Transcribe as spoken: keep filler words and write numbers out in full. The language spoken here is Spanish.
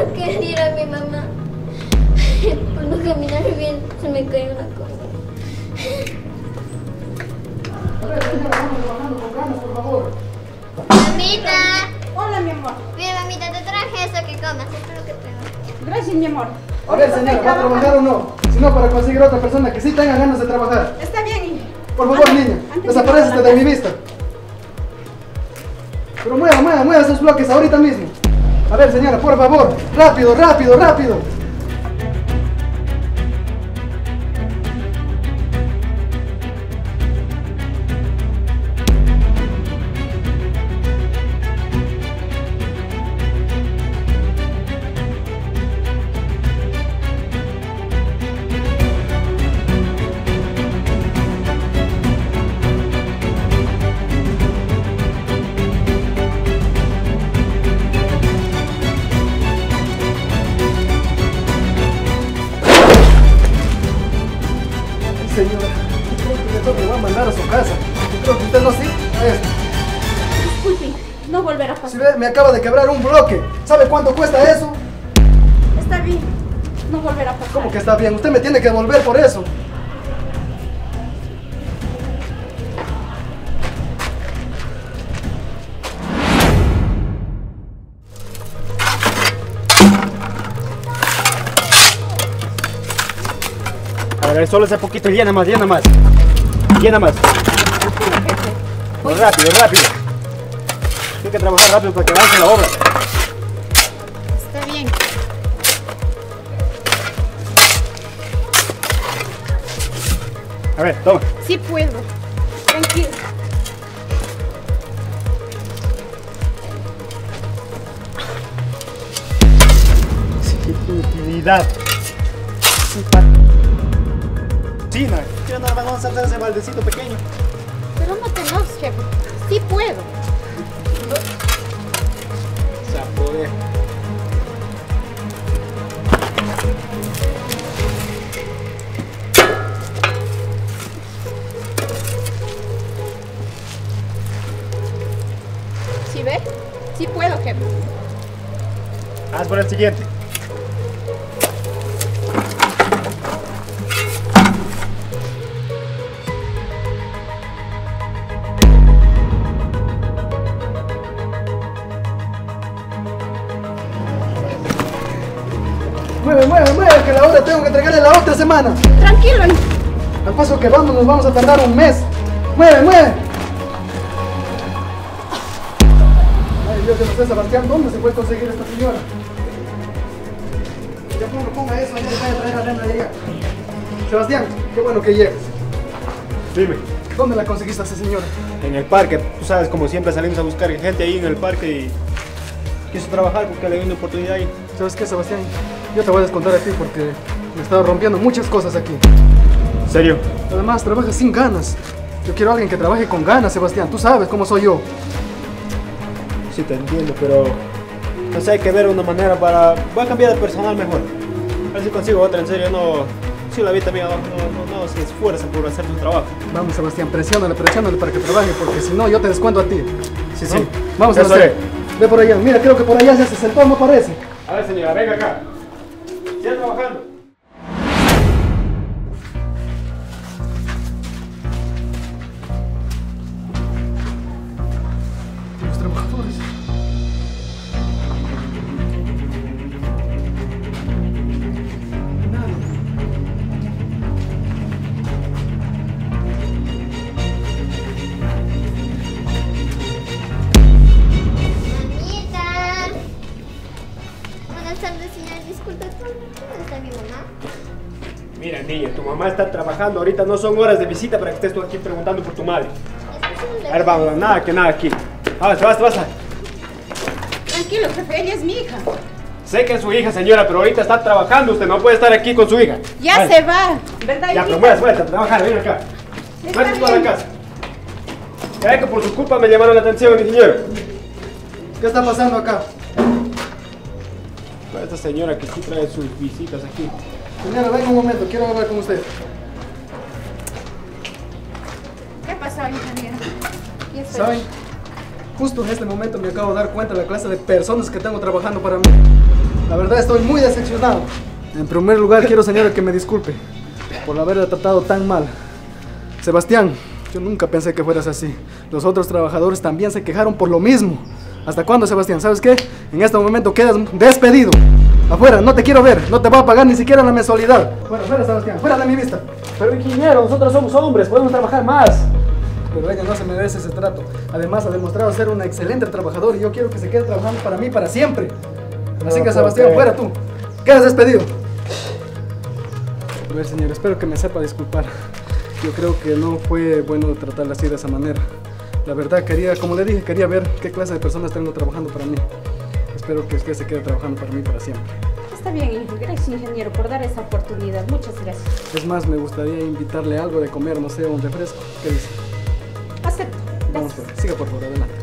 no quiero ir a mi mamá. Por no caminar bien, se me cae una cosa. A ver, señora, vamos trabajando con ganas, por favor. Mamita. Hola, mi amor. Mira, mamita, te traje eso que comas. Espero que te... Gracias, mi amor. A ver, señora, ¿va a trabajar o no? Si no, para conseguir otra persona que sí tenga ganas de trabajar. Está bien, hija. Por favor, Antes- niña, antes desaparécete de de mi vista. Pero mueva, mueva, mueva esos bloques ahorita mismo. A ver, señora, por favor, rápido, rápido, rápido. Señora, yo creo que mejor me va a mandar a su casa. Yo creo que usted no sí a esto. Disculpe, no volverá a Si pasar. ve, me acaba de quebrar un bloque. ¿Sabe cuánto cuesta eso? Está bien, no volverá a pasar. ¿Cómo que está bien? Usted me tiene que devolver por eso. A ver, solo ese poquito, llena más, llena más. Llena más. Pues rápido, rápido. Hay que trabajar rápido para que avance la obra. Está bien. A ver, toma. Sí puedo. Tranquilo. Sí, qué utilidad. China, ¿qué nada más vamos a hacer ese baldecito pequeño? Pero no te enojes, jefe. Sí puedo. Se apodera. ¿Sí ve? Sí puedo, jefe. Haz por el siguiente. Mueve, mueve, mueve, que la obra tengo que entregarle la otra semana. Tranquilo, hijo. Al paso que vamos, nos vamos a tardar un mes. Mueve, mueve. Ay, Dios, que no sé, Sebastián, ¿dónde se puede conseguir esta señora? Ya ponga, ponga eso, allá le voy a traer arena de allá. Sebastián, qué bueno que llegues. Dime. ¿Dónde la conseguiste a esa señora? En el parque, tú sabes, como siempre salimos a buscar gente ahí en el parque y quiso trabajar porque le dio una oportunidad ahí. ¿Sabes qué, Sebastián? Yo te voy a descontar a ti porque me he estado rompiendo muchas cosas aquí. ¿En serio? Además, trabajas sin ganas. Yo quiero a alguien que trabaje con ganas, Sebastián. Tú sabes cómo soy yo. Sí, te entiendo, pero no sé, hay que ver una manera para... Voy a cambiar de personal mejor. A ver si consigo otra, en serio, no... Sí, la vi también abajo, no, no, no se esfuerza por hacer su trabajo. Vamos, Sebastián, presiónale, presiónale para que trabaje, porque si no, yo te descuento a ti. Sí, ¿No? sí. Vamos, Eso Sebastián. Ve por allá. Mira, creo que por allá ya se sentó, no parece. A ver, señora, venga acá. Siga trabajando. Los trabajadores. Mamita. Buenas tardes, señora. Disculpe, ¿dónde está mi mamá? Mira, niña, tu mamá está trabajando. Ahorita no son horas de visita para que estés tú aquí preguntando por tu madre. Es posible. A ver, vamos, nada que nada aquí. Vamos, basta, basta. Tranquilo, jefe. Ella es mi hija. Sé que es su hija, señora, pero ahorita está trabajando. Usted no puede estar aquí con su hija. Ya Vale. se va. ¿Verdad, Ya, hijita? pero muévase, muévase, a trabajar, ven acá. Está Muévase toda la bien. casa. Ya ve que por su culpa me llamaron la atención, mi señor. ¿Qué está pasando acá? Esta señora que sí trae sus visitas aquí. Señora, venga un momento, quiero hablar con usted. ¿Qué pasó, ingeniero? Aquí estoy. ¿Saben? Justo en este momento me acabo de dar cuenta de la clase de personas que tengo trabajando para mí. La verdad estoy muy decepcionado. En primer lugar quiero, señora, que me disculpe por haberla tratado tan mal. Sebastián, yo nunca pensé que fueras así. Los otros trabajadores también se quejaron por lo mismo. ¿Hasta cuándo, Sebastián? ¿Sabes qué? En este momento quedas despedido. Afuera, no te quiero ver. No te voy a pagar ni siquiera la mensualidad. Fuera, fuera, Sebastián. Fuera de mi vista. Pero ingeniero, nosotros somos hombres, podemos trabajar más. Pero ella no se merece ese trato. Además ha demostrado ser una excelente trabajadora y yo quiero que se quede trabajando para mí para siempre. Así No, que, Sebastián, ¿por qué? fuera tú. Quedas despedido. A ver, señor, espero que me sepa disculpar. Yo creo que no fue bueno tratarla así de esa manera. La verdad quería, como le dije, quería ver qué clase de personas tengo trabajando para mí. Espero que usted se quede trabajando para mí para siempre. Está bien, hijo. Gracias, ingeniero, por dar esa oportunidad. Muchas gracias. Es más, me gustaría invitarle algo de comer, no sé, un refresco. ¿Qué dice? Acepto. Vamos, Gracias. pues. Siga por favor, adelante.